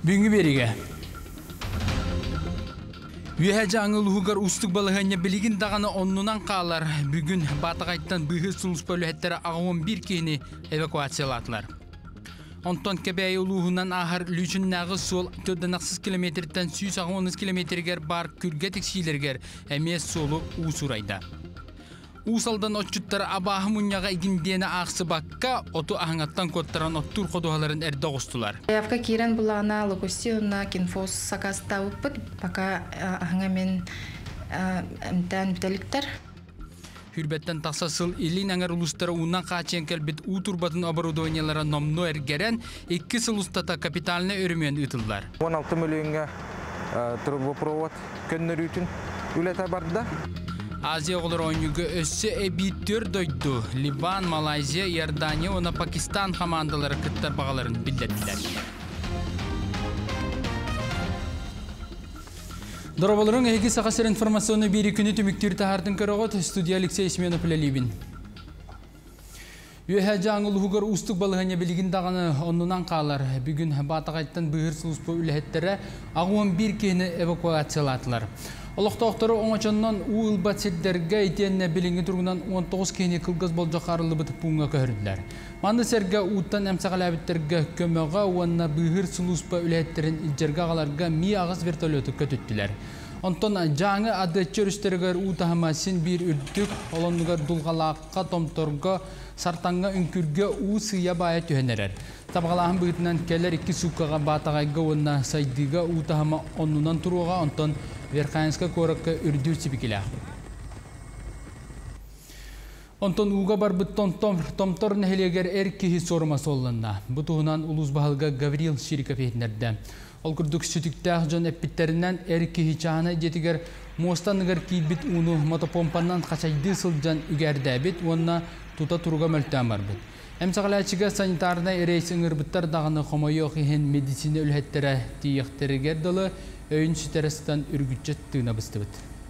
Büngü berige. Üyece anılıhugar ustuk balıhanya biligin dağını onnunan qalar. Bugün Batagayttan bıhı sulus bölühetleri ağın bir kini evakuasiyaladılar. Onton kebeği uluğundan ahar lüçün nağı sol 4 kilometreden 110 kilometreger bar kürgetik şilerger emiyes solu usurayda. Usaldan otçutları abahı munyağa igindiyene ağsı bakka otu ahıngattan kottaran ottur koduhaların erde oğustular. Явка кирен булана локусиона кинфос сакаста уппыт пока ahıngamen эмтен бителиктер. Hürbetten taksasıl ilin angar uluslara unan kaçen kelbet uturbatın оборудованиялары nomno ergeren 2 sıl ustata kapitaline örümeyen ıtıllar. 16 milyonga truboprovod könleri için ülete barda. Азия олар ойнуга өссө эбиттер дойду. Ливан, Малайзия, Иордания, она Пакистан командалары кыттар бағаларын билдирдилер. Дорабаларың эги сакасыр информационны бери күнү түмүктүр тахардын көрөгөт студия Алексей Сменов Леливин. Үйе жаңыл хугар устук балыгыня билигин даганы оннунан калар. Бүгүн Батагайттан быгыр сулуспу үлехеттери агуан бир кени эвакуациялатылар. Олықтақтары оңачаннан уыл батсеттерге етенне білінгі тұрғынан 19 кені қылғыз болжа қарылы бұтып бұңға көрінділер. Манды сәрге ұттан әмсақал әбіттерге көмеға уанна бұғыр сұлуспа үләеттерін үлжерге ағаларға ми ағыз вертолеты көтіттілер. Онтон жаңы ады чөрістергер ұтахымасын бір үрдік олонығар дұлғалаққа томторға сартанға үнкүрге ұсыя бая түйенерер. Табғалағын бұғытынан келер 2 сукаға батағайға онна сайдыға ұтахыма оннынан тұруға онтон Верхаянска коракка үрдүр сибикилә. Онтон уга бар бит томтор нәһилегер эркиһи сорма солланна. Бутуһунан улус баһалга Гаврил Шириков эһнәрдә. Ол күрдүк сүтүктә жон эппиттеринен эркиһи чаһана жетигер мостаныгар кийбит уну мотопомпаннан качайды сылжан үгәрдә бит, онна тута туруга мөлтәм бар бит. Эмсагалачыга санитарный рейс ыңырбыттар дагыны хомойох иһин медицина үлһәттере тиехтергер дылы өйін süteresinden ürgütçet tığına bıstıbıt.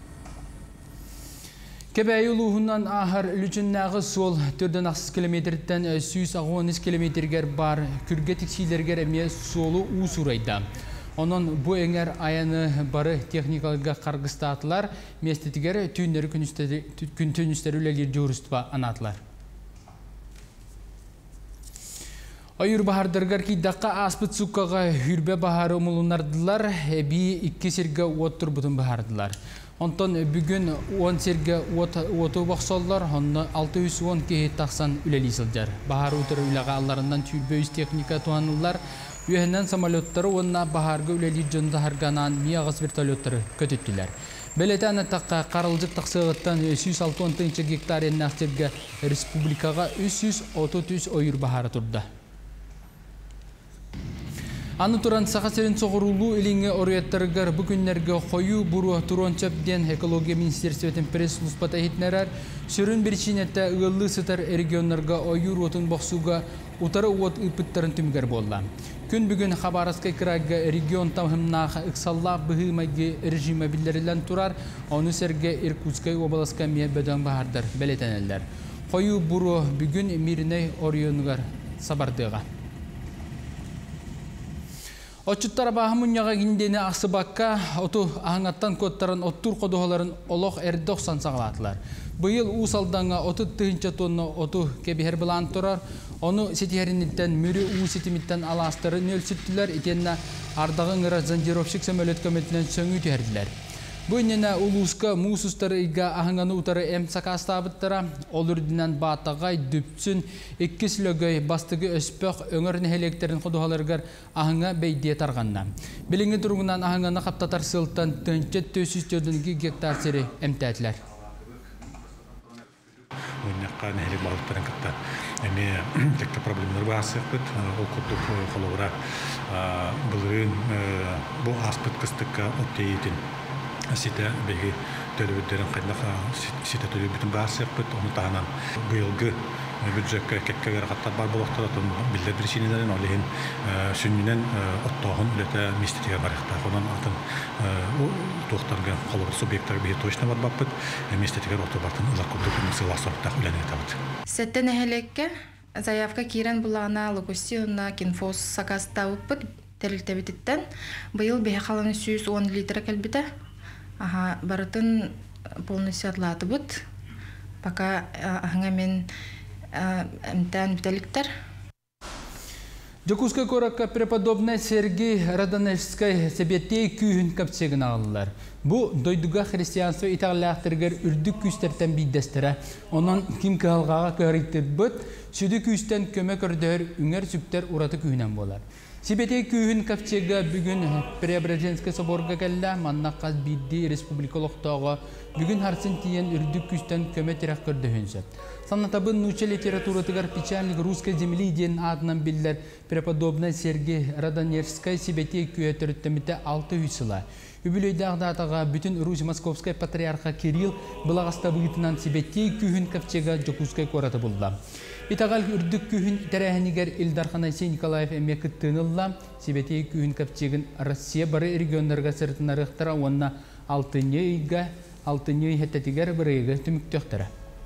Kebeği uluğundan ahar lüçünnağı sol 4 kilometreden 110 kilometreger bar kürgetik şilerger emeye solu usurayda. Onun bu enger ayanı barı teknikalıga kargıstatılar, mestetiger küntünüsteri ülelir jorustva anatılar. Ayur bahardargar ki dakika aspıt sukaga hürbe baharı umulunardılar, bir 2 sirge otur butun bahardılar. Ondan bugün 10 sirge otu baksallar, onda 610 kehi taksan ülelisildir. Bahar utur ülağalarından türbe üst teknika tuhanırlar, üyenden samalotları onunla baharga ülelir jonda harganan miyağız vertolyotları kötüttüler. Beleten takka qarılcık taksığıttan 106 hektar ennaqtirge respublikaga 333 oyur baharı turda. Anı turan saqasırın soğurulu ilinge oriyatlargar bu günlerge koyu buru turon çöpden Ekologiya Ministersiyeti'nin pres luspata hitnerer, sürün bir çinette ığıllı sıtar regionlarga oyur otun baksuga utara uvat ıpıttarın tümger bolla. Gün bugün Xabaraskay kıragga region tamhımnağa ıksalla bıhımaygi rejime billerilen turar, onu serge Irkutskay obalaska miye beden bahardar beleteneller. Koyu buru bugün mirine oriyonlar sabardığa. Oçutlar bahmunyaga gindeni aksı bakka, otu ahıngattan kottaran ottur koduhaların oloq erdoksan sağlatılar. Bu yıl usaldanğa otu tığınca tonu otu kebiher bilan turar, onu setiherininden mürü usitimitten alastarı nölsüttüler, itenne ardağın ıra zanjirovşik samölet kömetinden söngü tüherdiler. Bu inene uluska musustarı iga ahınganı utarı sakastabıttara, olur dinen batagay düpsün, 2 silögöy bastıgı öspök öngör nehelekterin koduhalargar ahınga beydiye targanna. Bilingi durgundan ahınganı kaptatar sıltan tönçet 404 hektar seri emtәtler. Oynaqqa nehelik balıkların kıtta. Tekte problemler bahsettik. O kutup kolora bulurun bu aspet kıstıkka otteyitin. Site belki törübütlerin kaynağı site törübütün bahsettik. Onu tahanan bu yılgı büdcekke kekkegere kattar bar bulakta da bildir sinirlerin olehin sünnünen ottoğun ülete mistetiye barıqta. Ondan altın o tohtarga kolor subyektler bir toşna var bappıt. Mistetiye otobartın ılak kutup sığla sorta ülene tabıt. Сеттен эхелекке заявка кирен булана локусиона кинфос сакаста уппыт терилтебититтен быйыл бэхэ халаны 110 литра кэлбите. Аха барытын полностью атлатыбыт. Пока ахыңа мен эмтэн бителиктер. Жокускай коракка преподобная Сергей Радонежскай себетей күйін капсегін алылар. Бу дойдуга христианство итағылақтыргер үрдік күстертен бейдестірі. Онын ким кағалғаға көріктір бұд, сүді күстен көмек өрдер үңер сүптер ураты күйінен болар. Себетей күйін капсега бүгін Преображенский соборға кәлі маннаққаз бидді республикалықтағы бүгін харсын тиен үрдік күстен көмек тирек көрді хүнсет. Санатабын нуча литературатыгар печальник русской земли ден адынан биллер преподобная Сергей Радонежскай себетей күйе түріттеміте 6 үйсіла. Үбілейдағдатаға бүтін Русь Московскай патриарха Кирилл бұлағаста бұғытынан себетей күйін капчега Жокускай кораты болды. Итағал үрдік күйін тәрәхінігер Илдархан Айсей Николаев әме күттіңілла себетей күйін капчегін Россия бары регионларға сыртына рықтыра онына 6 үй хеттетігер бірігі түміктіқтірі.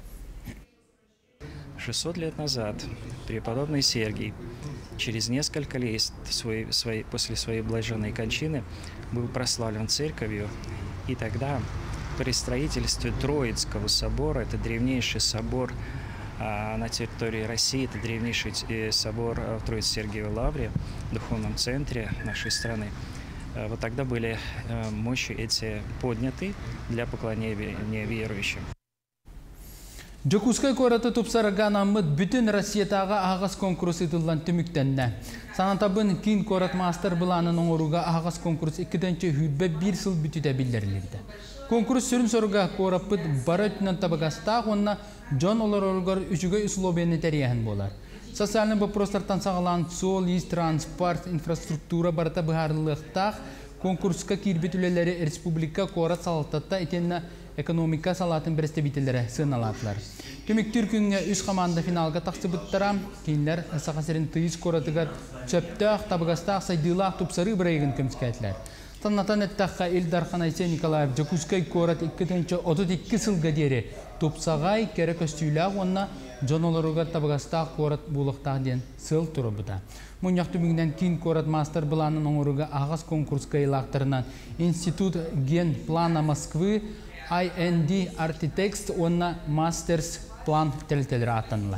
600 лет назад преподобный Сергий через несколько лет после своей блаженной кончины был прославлен церковью, и тогда при строительстве Троицкого собора, это древнейший собор на территории России, это древнейший собор в Троице-Сергиевой Лавре, духовном центре нашей страны, вот тогда были мощи эти подняты для поклонения верующим. Жокускай кораты тупсараган аммыт бүтін Россиятаға ағас конкурс итылдан түміктенне. Санатабын кин корат мастер бұланын оңыруға ағас конкурс 2-тенче хүлбе 1 сыл бүтіде білдерілді. Конкурс сүрін соруға корапыт бары түнен табығастақ, онына Джон олар олғар үшігі условияны тәрияхін болар. Социальный вопростартан сағылан сол, ес, транспорт, инфраструктура барыта бұхарлықтақ, конкурска кирбет үлелері республика корат салаттатта етеніне экономика салатын бірістебителері сыналатылар. Түміктір күнге үш команда финалға тақсы бұттара, кейінлер сақасырын түйіз коратығар чөптіғ, табығастақ, сайдылақ, тұпсары бірейгін көмскәтілер. Таннатан әттаққа Илдархан Айсей Николаев Жокускай корат 2-32 сылға дері тұпсағай кәрі көстүйләғ онына жоноларуға табығастақ корат бұлықтақ ден сыл тұры бұда. Мұнияқты бүгінден кейін корат мастер бұланын оңыруға ағас конкурсқа илақтарынан Институт ген плана Москвы IND Architects онна Masters план тәлтелері аттанылар.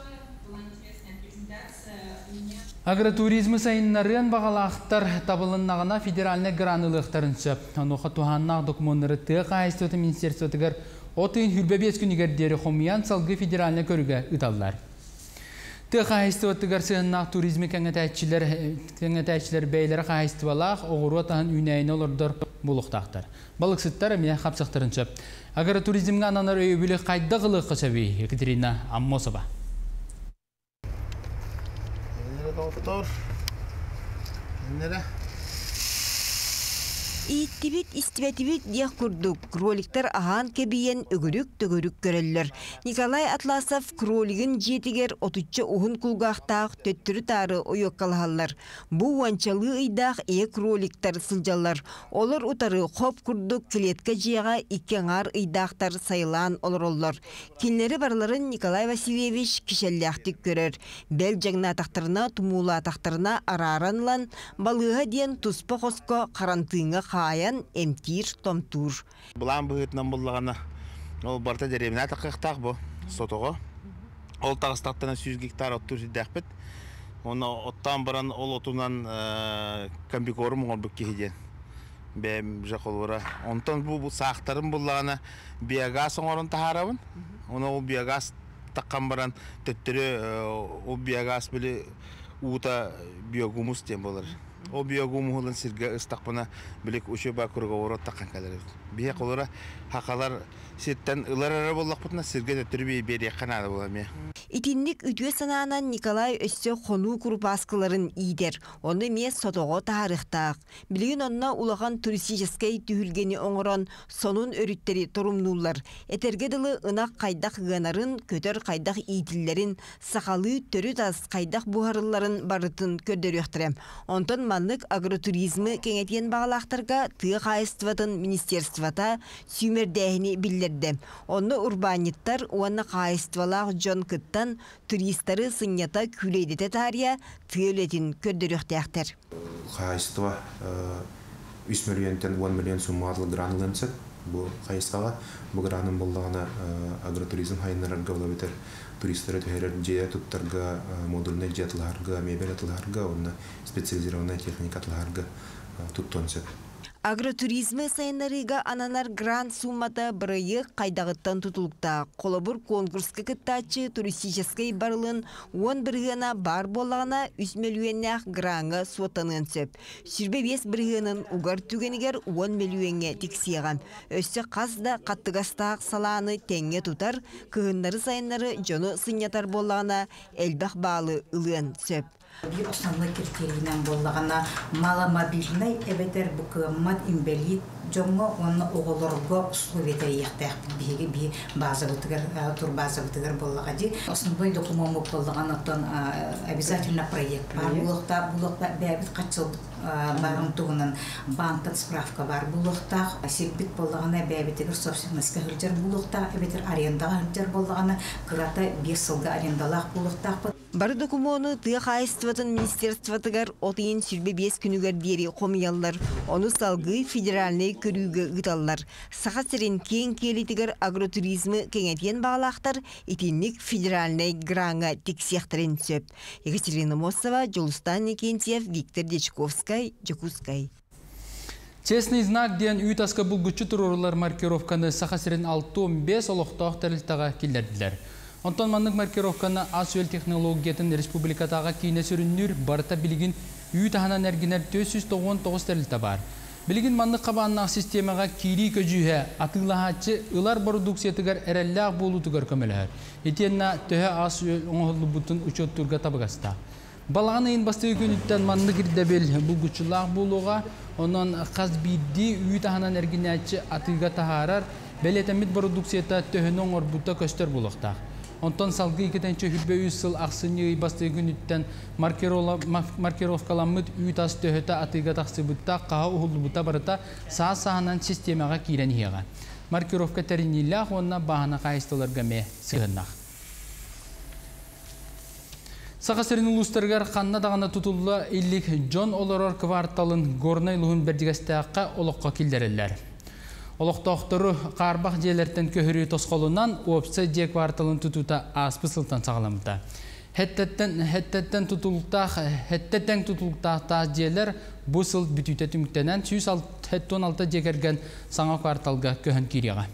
Агротуризмы сайыннарын бағалақтар табылыннағына федеральны гранылықтарын сөп. Оноға туғаннақ документары тұғы қайыстыты министерствотығыр отын хүрбе 5 күнігердері қомиян салғы федеральны көрігі ұталылар. Тұғы қайыстываттығыр сығыннақ туризмі кәңетәйшілер бәйлері қайыстывалақ оғыру атағын үйнәйіні олырдыр бұлықтақтар. Балықсыттар әміне қапсықтырын сөп. Агротуризмге ананар өйбілі қайдағылы қысабей Екатерина Аммосова. Доктор, Иттибит истибетибит диях курдук. Кроликтер ахан кебиен өгөрүк көрөллөр. Николай Атласов кролигин жетигер отучча ухун кулгақтақ төттүрі тары ойок калхаллар. Бу ванчалы ыйдақ кроликтер сылжалар. Олар утары хоп курдук клетка жияға иккеңар ыйдақтар сайылан олороллар. Кинлери барларын Николай Васильевич кишелляқтик көрөр. Бел жагна тақтарына, тумула тақтарына араранлан, балыға ден туспа қоско қарантыңа қайан эмтир томтур. Бұлан бұғытынан бұллағана ол барта дәребіне тақықтақ бұ, сотоға. Ол тағыстақтана 100 гектар оттур сиддәқпет. Оны оттан баран ол отуынан комбикорым оңыр бүк кейден. Бәм жақ олуыра. Онтан бұл сақтарын бұллағана биогаз оңырын тахарабын. Оны ол биогаз таққан баран төттірі ол биогаз білі уыта биогумус ден болыр. Ол биогумуғылын сірге ұстақпына білік үші бақырға орат таққан кәлер. Бие қолыра хақалар сеттен ұлар әрі болақ бұтына сірге төттірі бері қанады боламия. Итинник үтүе санаанан Николай өссө хону курбаскаларын идер. Оны мес сотоға тарихтақ. Білген онына улаған туристическай түйілгені оңыран сонун өріттері тұрымнулар. Этергеділі ынақ қайдақ ғанарын, көтер қайдақ иділерін, сақалы төрі таз қайдақ бұхарыларын барытын көрдері өқтірем. Онтан маннык агротуризмы кеңетен бағалақтырға тыға қайыстыватын министерствата сүймердәхіні білдірді. Оны урбаниттар уанна қайыстывалақ жон кыттан туристары сынята күлейдеті тария тыөлетін көрдіріқтәқтір. Қайыстыва 3 миллионтен 10 миллион суммадлы гранлынсет. Бұл қайыстыға бұл граным болдағына агротуризм хайынларға бола бетер. Туристары төһәрер жея туттарга модульный жетларга мебель атларга онна специализированная техника атларга туттонсет. Агротуризмы сайынарыга ананар грант суммата бірайы қайдағыттан тұтылықта. Қолабыр конкурсқа кіттачы туристическай барылын 10 біргіна бар болағына 3 миллионнақ гранға суаттанын сөп. Сүрбе 5 біргінің угар түгенігер 10 миллионге тексеған. Өсі қазда қаттығастақ саланы тәңге тұтар, кығындары сайынары жоны сынятар болағына әлбақ балы ылын сөп. Bir основной критерийнен боллағана маломобильный эбетер букымат инвалид жоңго оны оголорго условиятер яқтақ биги би базалытыгар тур базалытыгар боллага ди основной документ боллағана тон обязательно проект бар булыкта бәбит качыл багым тугунан банктан справка бар булыкта сепбит боллағана бәбитигер собственностька хылжар булыкта эбетер арендага хылжар боллағана кырата 5 жылга арендалак булыкта. Бары документы тыға қайыстыватын министерстватыгар отыйын сүрбе 5 күнігер дері қомиялар, оны салғы федеральный көрігі ғыталар. Сақа сірен кен келетігер агротуризмы кеңетен бағалақтар, етінлік федеральный гранға тексияқтырын сөп. Екатерина Мосова, Жолустан Никентьев, Виктор Дечковскай, Жокускай. Честный знак ден үйтасқа бұлгүтчі тұрорылар маркировканы сақа сірен 6-15 олықтақ тәрілтаға келдерділер. Онтон маннык маркировканы асуэл технологиятын республикатаға кейіне сүріннүр барыта білігін үйтаханан әргінер 499 тәрілті бар. Білігін маннык қабаннақ системаға кейри көжүйе атылағатчы ұлар продукциятығар әрәлләқ болутығар көмелер. Етенна төе асуэл оңғылы бұтын учеттурға табығаста. Балағаны ең басты өкөніттен маннык ирдебел бұлгүтчілақ болуға, онан қаз бидді үйтаханан әргінәтчі атыға тахарар, бәлетемет продукцията төһінің орбута көстер болуқтақ. Онтон салгы икетенче хүрбе үсіл ақсыны басты күніттен маркировкаламыд үйтас төһөті атыға тақсыбытта қаға ұғылыбыта барыта саа-сағынан системаға кейрен еға. Маркировка тәрінілләқ онына бағына қайыстыларға ме сығыннақ. Сақасырын ұлыстарғар қанна дағына тұтылы иллік Джон Олорор кварталын горнай лұғын бәрдігістіаққа олыққа келдерілер. Олықтақтыры қарбақ жерлерден көхірі тосқолынан опсы же кварталын тұтута аспы сылтан сағаламыда. Хеттеттен тұтылықтақ таз жерлер бұл сыл бүтүтет үміктенен 116 жекерген саңа кварталға көхін кереға.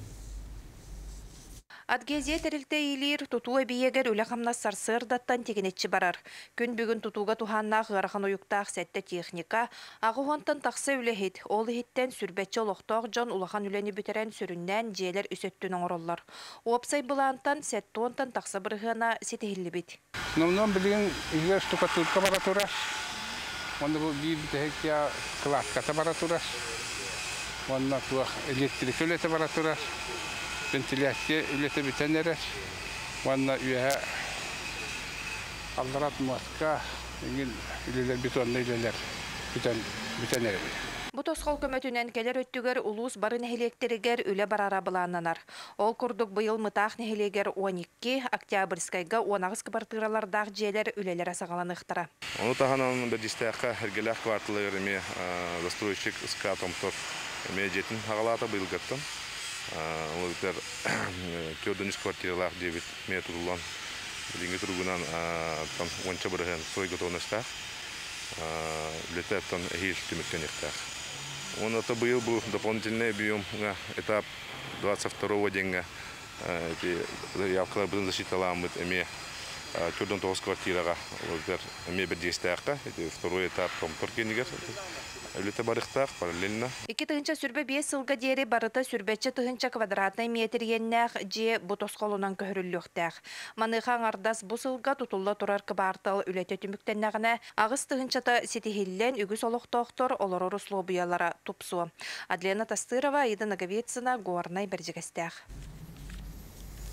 Адгезия тәрілті елер тұтуы бейегер өліқамна сарсырдаттан тегенетші барар. Күн бүгін тұтуға туханна ғырған ойықтақ сәтті техника, ағуғантан тақсы өліхет, ол ехеттен сүрбетші олықтақ жон улахан үлені бүтерен сүріннен жиелер үсеттінің ороллар. Опсай бұлантан сәтті онтан тақсы бірғына сетехілі бет. Номнон білген үйер штукатурка баратурас, онда бұл бейбітехекия класката баратурас, онда туақ электрик өлеті баратурас, вентиляция үлеті бүтенерес, онда үйе алдарат маска, үлелер бетонны үлелер бүтенерес. Бұ тосқол көмөтінен келер өттігер улус барын әхелектерігер үлі барара бұлананар. Ол күрдік бұйыл мұтақ нәхелегер 12 октябрьскайға 10 кыбартыралардағы желер үлелер асағаланықтыра. Оны тағанан бәдістәққа әргеләқ кварталы өріме застройщик ұсқа томтор жетін ағалата бұйылғаттан. Олар көрдініш квартиралар дебет ме тұрылан. Білінгі тұрғынан онша бірген сойғы тоғыныстақ. Лететтен әйел түміктен ектақ. Он это был дополнительный объем этап 22-го дня. Заявка была засчитала мы чудом того квартира, мы бердистака. Второй этап там торкинигер. Лето барихтах параллельно. Iki tığınca sürbe 5 sılga deri barıta sürbetçi tığınca kvadratnay metr yennek je botosqolunan köhürüllüqtaq. Manıqan ardas bu sılga tutulla turar kıbartal ülete tümüktennağına ağız tığınçata setihillen ügüs oloqtoqtor oloror uslobuyalara tupsu. Adlena Tastırova, Ida Nagovetsina, Gornay Berjigastaq.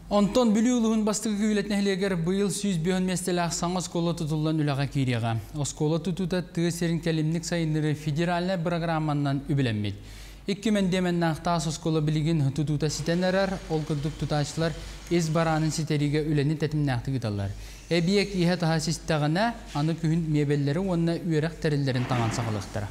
Онтон бүлі ұлығын бастығы күйілетнәлегер бұйыл сүйіз бүйін местелі саңа скола тұтылан үліға кейреға. Оскола тұтута тығысерін кәлімнік сайыныры федеральны программаннан үбіленмейді. Икки мәндемен нақтас оскола білігін тұтута ситен әрәр, ол күрдік тұташылар ез баранын ситеріге үлені тәтім нәқті күталар. Әбиек иħе таға систағына аны күйін мебеллері онына үйерек тәрілерін таңан сақылықтыра.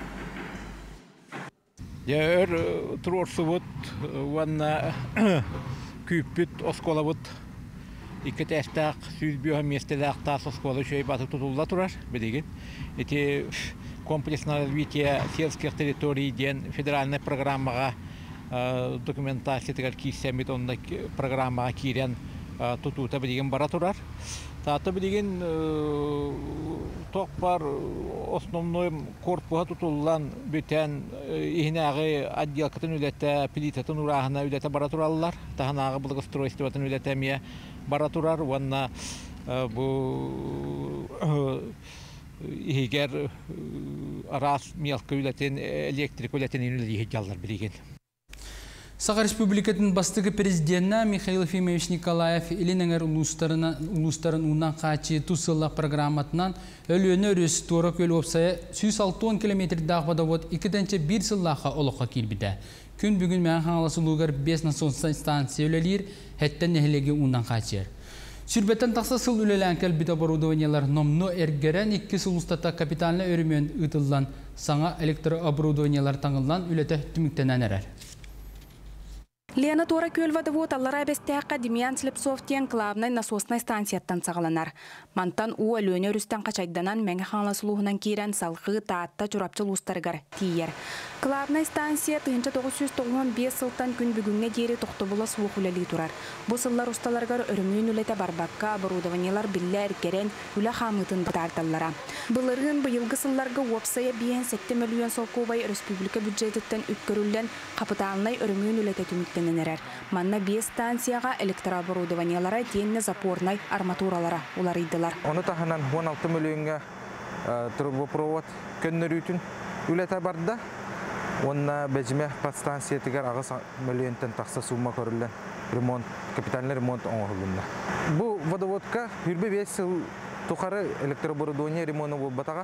Küppüt oskolavut iki testaq süzbüyor местелах тас оскола şöyle batık tutulda turar bilgin. Эти комплексное развитие сельских территорий ден федеральная программага документация тегер кисемит онда программага кирен тутута билген бара турар. Таты билген ток бар основной корпуга тутулган бүтән ихнәгы отделкатын үләтә плитатын урагына үләтә бара тураллар. Таханагы благоустройствотын үләтәмия бара турар. Ванна бу игер арас мелкы үләтен электрик үләтен үләтә җаллар билген. Саха Республикатын бастығы президентна Михаил Ефимович Николаев илинеңер улустарын унан қачы тусыллақ программатынан өліөні өріс туарак өл опсая 160 км дағбада вот 2-1 сыллаққа олыққа келбіді. Күн бүгін мән қаңаласы луғар 5 насонсан станция өлелер, әттен нәхілеге унан қачыр. Сүрбеттен тақса сыл өлелән кәлбіт оборудованиялар номно әргерен 2 сыл ұстата капиталына өрімен ұтылдан саңа электрооборудованиялар таңылдан үлеті түміктенен әрер. Лена Тора Көлвадовод аллара бестеққа Демьян Слепцовтен клавнай насосной станцияттан сағаланар. Мантан у өлөне өрістен қачайданан мәңі қаңласылуғынан кейрен салқы таатта чурапчыл ұстарғар тиер. Клавнай станция 1995 сылтан күн бүгінге дері тоқтыбыла суық үләлі тұрар. Бұл сыллар ұсталарғар өрімін үләті барбаққа оборудованиялар білі әркерен үлі қамытын тарталлара. Бұлырғын бұйылғы сылларға опсая бейін 7 миллион солқубай республика бюджеттен үткөрілден қапыталынай өрімін үләті түміктен Манна 5 станцияға электрооборудованиялары тенне запорнай арматуралары уларыйдылар. Оны таханан 16 миллионға трубопровод көннөрүтүн үләтә барда. Онна бәҗмә подстанция тигәр агыс миллионтан тақса сумма көрүлгән ремонт, капитальный ремонт оңгылында. Бу водоводка хүрбе 5 ел тукары электрооборудование ремонты булып батага.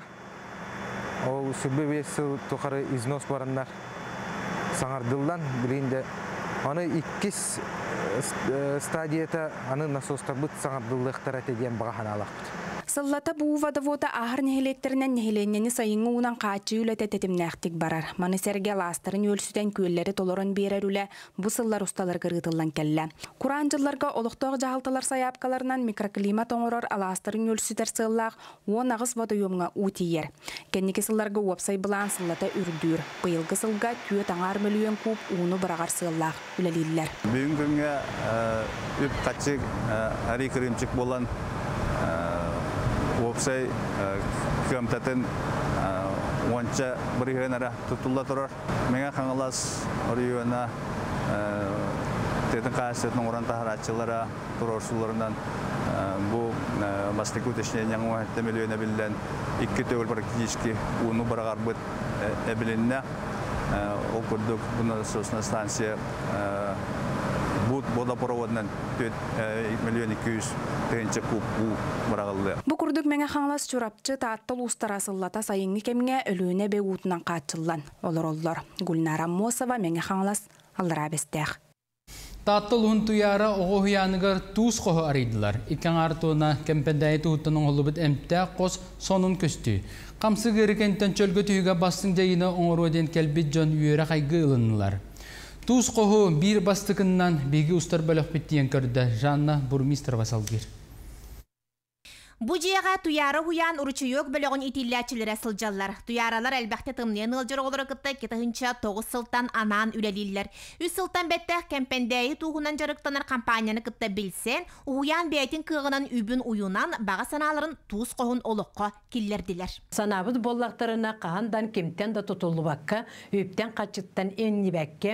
Ол сүрбе 5 ел тукары износ барындар. Саңардылдан билинде аны 2 стадията аны насостар бут саңардылыктар этеден баганалак. Сыллата бу водовода ахыр нехилектеринен нехиленнени сайыңы унан каачы үлете тетимнәхтик барар. Маны серге ластарын өлсүден көллери толорон берер үле бу сыллар усталар кырытылдан келле. Куран жылларга олуктоog жахалталар саяпкаларынан микроклимат оңорор аластарын өлсүдер сыллак 10 агыс водоемга утиер. Кенники сылларга уапсай булан сыллата үрдүр. Быйылгы сылга 4 миллион куб уну барагар сыллак үлелиллер. Бүгүнкү күнгө үп качык ари кырымчык болан Опсай көмтәтен онча бір үйенара тұтылда тұрар. Меңа қаңылас орыйуына тетін қағыстетін оран тахаратчылара тұрорсуларынан бұл бастық өтешінен яңы 10 миллион әбілден 2 төгіл практически уыну барағар бұд әбілінне ол күрдік бұны сосына станция водопроводынан 4 миллион 200 тегенче куб барағылды. Бұ күрдік мәңі қаңлас чурапчы тааттыл ұстара сыллата сайыңы кемге өліөне бе ұтынан қатшылдан. Олар. Гүлнара Мосова мәңі қаңлас аллара бестеғ. Тааттыл ұн тұяра оғы хуянығыр туыз қоғы арайдылар. Икен артуына кемпендайы тұғыттының олыбыт әмтті қос сонын көсті. Қамсы ғырыкентен чөлгі түйіге бастың жайына оңыр өден кәлбет жон үйері қайғы ылынылар. Туыз қоғы бір бастықыннан беге ұстар бөлік біттіен көрді. Жанна Бурмистр Васалгер. Бу жиэға туяра хуян уручуйок бөлөгөн итиллячилere сылжаллар. Туяралар әлбәхте тымнен ылжыр олары кытта кетахынча 9 сылтан анан үлелиллер. 3 сылтан беттех кемпендейи туғынан жарықтанар кампанияны кытта билсен, хуян бейтин кыгынан үбүн уюнан бага саналарын туыз қоғын олыққа киллердилер. Санабыд боллақтарына қағандан кемтен да тұтылы баққа, өптен қачыттан энни бәкке,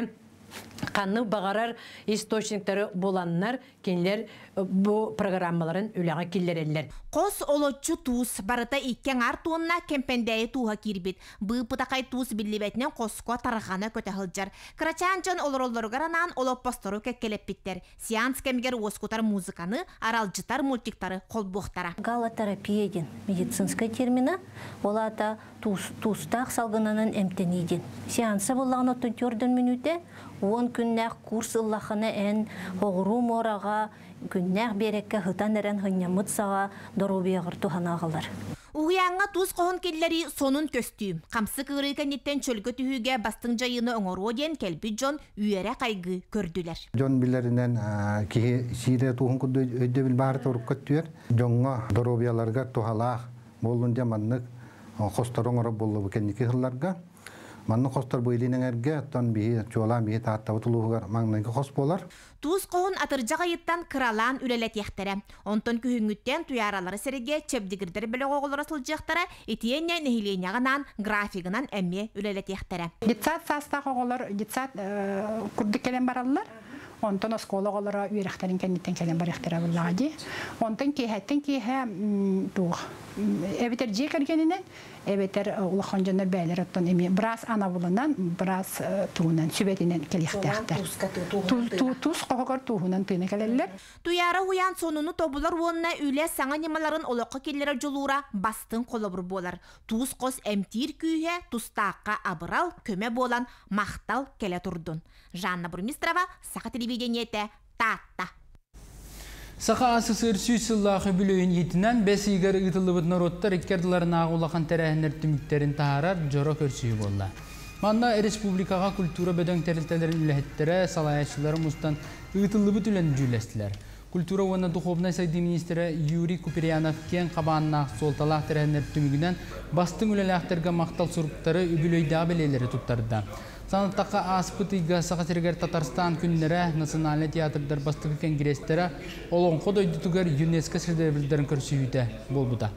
Қанны бағарар источниктары боланнар кенлер bu программаларын үләға келдерелер. Қос олотчу туыс барыта иккен артуынна кемпендәйі туға кирбит. Бұл пытақай туыс білібетінен қосқа тарахана көті хылжар. Крачан жон олар-оларғаранан олоппастору кәккелеп биттер. Сеанс кемгер оскутар музыканы, аралжытар мультиктары қолбуқтара. Галотерапия медицинская термина, олата туыстақ салғынанын әмтенейден. Сеансы болағын 34 минуте, 10 күннәк курс ыллақыны ән, оғыру мораға, күннәк берекке хытан әрін хынямыт саға доробияғыр туханағылар. Уғияңа туз қоғын келлері сонын көстүйім. Қамсы кығырыйқан еттен чөлгі түйіге бастың жайыны оңыру ден кәлбі жон үйері қайғы көрділер. Жон білерінен кейі сирия туғын күрді өйді біл бары тұрып көттүйер. Жонға доробияларға тухалақ болуын жаманлық қостар оңыры болу кәнекі қылларға. Манны қостар бұйлинен әрге, оттан бейі чуалан бейі тааттабы тұлуғығар маңнайғы қос болар. Туыз қоғын атыржаға еттен қыралан үлелет ектері. Онтон күхінгіттен туяралары сәріге чөпдігірдер білі оғылыр асылжақтары етиенне нехиленяғынан графигынан әмме үлелет ектері. Детсат састақ оғылыр, детсат күрді келен баралылар. Онтон оскола оғылыра үйректерін кәнеттен келен бар ектері бұллағады. Онтон кейхеттен кейхе туғы. Эбетер жек әргенінен, эбетер улахан жондар бәлер оттан эми біраз ана бұлынан, біраз туғынан, сүбетінен келектәқтер. Туз қоғығыр туғынан тыйны келелер. Туяра хуян сонуну тобулар онына үйле саңа немаларын олыққа келлері жолуыра бастың қолыбыр болар. Туз қос әмтир күйе, тустаққа абырал, көме болан мақтал келе тұрдын. Жанна Бурмистрова, Сақа телевидениеті, Татта. Сақа асысыр сүйсіллағы бүлөйін етінен бәс егер ұйтылыбыт народтар еккерділарын ағылақан тәрәхінер түміктерін тағарар жоро көрсүйі болды. Манна республикаға культура бөдөң тәрілтелерін үләхеттері салаячылары мұстан ұйтылыбыт үлән жүйлестілер. Культура оны духовный сайды министрі Юрий Куперянов кен қабаннақ солталақ тәрәхінер түмігінен бастың үләләқтерге мақтал сұрыптары үбілөйді белелері тұттарды. Санаттаққа аспытыйға Сақасергер Татарстан күннері национальный театрдар бастығы конгресстері олың қод өйдітігер ЮНЕСКО сірдербілдерін көрсүйді болбуда.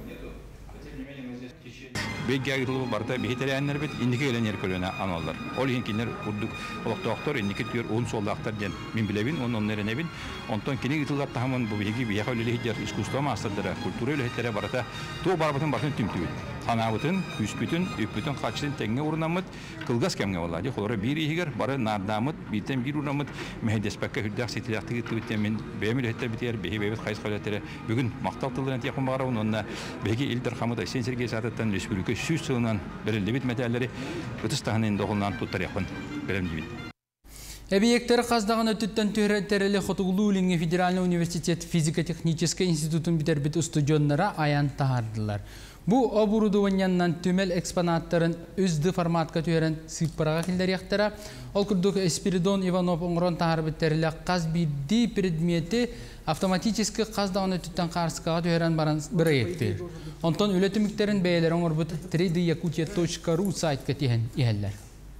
Бегге агырлы барда бехетері әннер бет, индіке елен еркөліне аналар. Ол енкенлер үрдік олықтақтар, индіке түйер оң солдақтар ден мен білебін, оның әрінебін. Онтан кені ғытылдар тағымын бұл беге бияқа өлелігдер, искусства мастырдары, культура өлеліктері барата туы барбатын барсын түмтігін. Қанабытын, күспүтін, өппүтін қачылын тәңге ұрынамыд, қылғас кәмге олади. Қолары бір егер, бары нардамыд, биттен бір ұрынамыд, мәхедеспәкке хүрдәқ сетіляқты кеттіғыттен мен бәймел өттер бітер, бәйе бәйбет қайыз қайлаттары. Бүгін мақтал тылдырын тияқын бағарауын, онына бәйге елдір қамыда Сен Сергей Сататтан республика сүз сылынан бірілдебет мәтәлері ұтыстағының доғылынан тұттар яқын бірімдебет. Объекттері қаздаған өттіттен тәрелі Хотуғлу Улинге Федеральный университет физико-технический институтын бітербет студионлары аян тағардылар. Бұ оборудованияннан төмел экспонаттарын өзді форматқа түйерен сыппараға келдер яқтыра. Ол күрдік Спиридон Иванов оңырон тағарбеттерілі қаз бидді предметі автоматически қаздаған өттіттен қарсықаға түйерен баран бір ектер. Онтон өлетіміктерін бәйелер оңырбыт 3dyakutia.ru сайтқа тейін ехелер.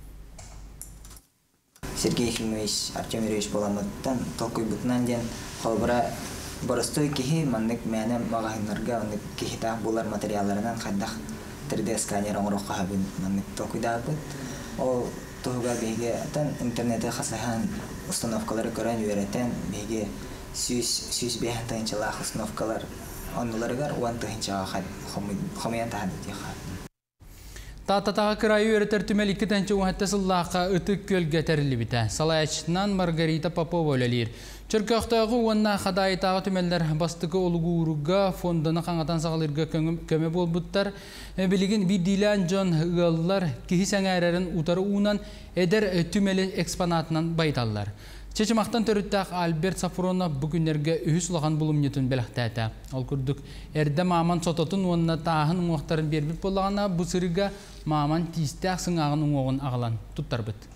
Сергей Ефимович Артемьевич боламыттан толкуй бұтынан ден қолбыра Боростой кихи маннык мәне магазинларга оннык кихитах булар материалларынан кайдах 3D сканер оңрокка хабин маннык токуйдабыт. Ол туга беге тан интернетте хасахан установкалары көрән үйрәтен беге сүз беһен тайынчалах установкалар онларыгар уан тайынчага хомиян тахадит яха. Тататаға кырайы өрітер түмел 2-тәнчі уәттесіллаққа үтік көлге тәрілі біті. Салаячынан Маргарита Попова өлелер. Чөркөқтағы уанна қадайытағы түмелдер бастықы олығы ұруға фондыны қаңатан сағалырға көмі бол бұттар. Білігін бір дейлән жон ғалылар кехі сәңәрерін ұтары уынан әдер түмелі экспонатынан байталылар. Чечімақтан төріттәқ Альберт Сафронов бүгінерге үйіс ұлаған бұлымнетін бәліқтәті. Ол күрдік әрді маман сототын онына тағын ұңақтарын бербіп болағына бұл сырыға маман тиістәқ сыңағын ұңағын ағылан тұттар бұд.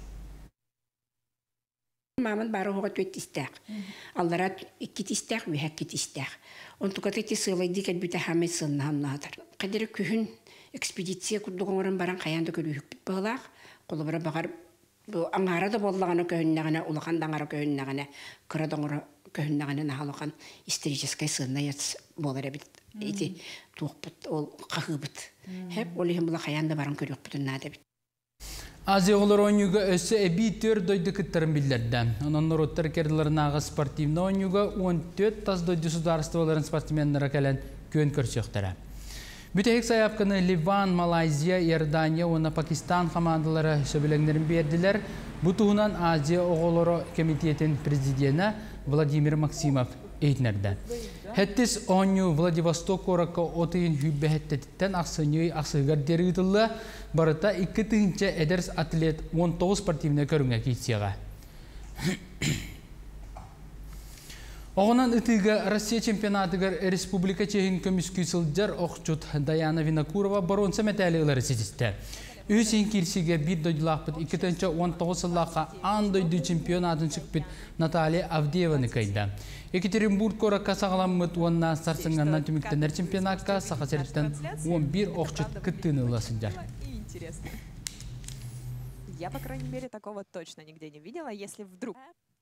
Маман бары оға төт тиістәқ. Аллара 2 тиістәқ, үйәк тиістәқ. Он тұқаты тесылайды кәлбіті хамет сынна хамнадыр. Қадері күхін экспедиция күрдіғыңырын баран қаянды көрі үкпіп бағылақ. Қолы бара бағар аңара да боллағаны көхіннағына, улақан даңара көхіннағына, күрі даңара көхіннағына нағалыған историческай сынна ятс болар әбіт. Еті туық бұд, ол қағы бұд. Хәп олығын бұла қаянды баран көрі үкпітін нады әбіт. Азия олар ойнуга өсі әбі төр дойды күттірін білдерді. Onun роттар керділерінаға спортивна ойнуга 14 таз дойды сударыстываларын спортсменлері кәлін көн көрсөқтірі. Бүтәйік саяпқыны Ливан, Малайзия, Иордания, оны Пакистан командалары сөбіліңдерін берділер. Бұтуғынан Азия оғылары комитетін президенті Владимир Максимов ейтінерді. Хәттіс оңю Владивосток ораққа отыйын хүббәхеттеттен ақсынүй ақсығар дері ұтылы барыта 2 тыгынча әдерс атлет 19 спортивіне көріңе кейтсеға. Оғынан ұтыға Россия чемпионатығар республика чехин көміскүй сылджар оқчут Даяна Винокурова баронса мәтәлі сетісті. Үйсен кирсиге бір дойдылақпыт 2-19 сыллаққа ан дойды чемпионатын шықпыт Наталья Авдееваны кайды. Екатеринбург ораққа сағаламмыт онна сарсыңғаннан түміктенер чемпионатқа сақасеріттен 11 оқчут күттіні ұласындар. Я, по крайней мере, такого точно нигде не видела, если вдруг...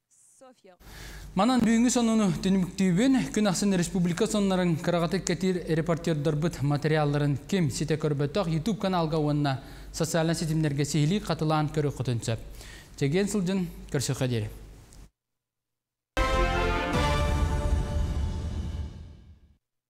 Манан бүйінгі сонуны түніміктейбен, күн ақсын республика сонларын қарағаты кәтір репортердар бұд материалларын кем сете көрбеттіқ YouTube каналға онына социален сетімдерге сейлі қатылан көрі құтынсып. Жеген сылжын көрсі қадері.